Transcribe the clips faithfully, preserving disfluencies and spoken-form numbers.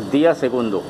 Día segundo.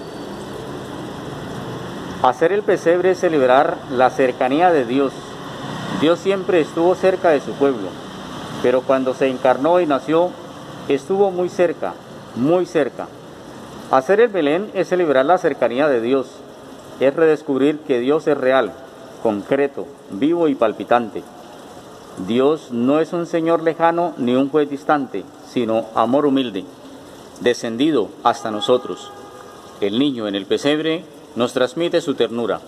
Hacer el pesebre es celebrar la cercanía de Dios. Dios siempre estuvo cerca de su pueblo, pero cuando se encarnó y nació, estuvo muy cerca, muy cerca. Hacer el Belén es celebrar la cercanía de Dios, es redescubrir que Dios es real, concreto, vivo y palpitante. Dios no es un Señor lejano ni un juez distante, sino amor humilde, descendido hasta nosotros. El niño en el pesebre nos transmite su ternura.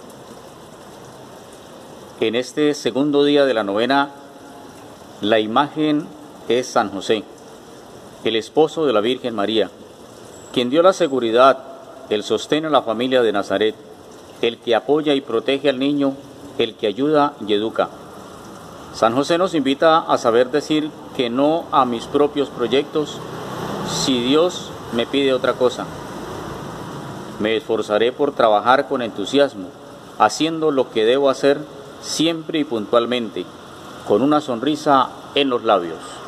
En este segundo día de la novena, la imagen es San José, el esposo de la Virgen María, quien dio la seguridad, el sostén a la familia de Nazaret, el que apoya y protege al niño, el que ayuda y educa. San José nos invita a saber decir que no a mis propios proyectos si Dios me pide otra cosa. Me esforzaré por trabajar con entusiasmo, haciendo lo que debo hacer siempre y puntualmente, con una sonrisa en los labios.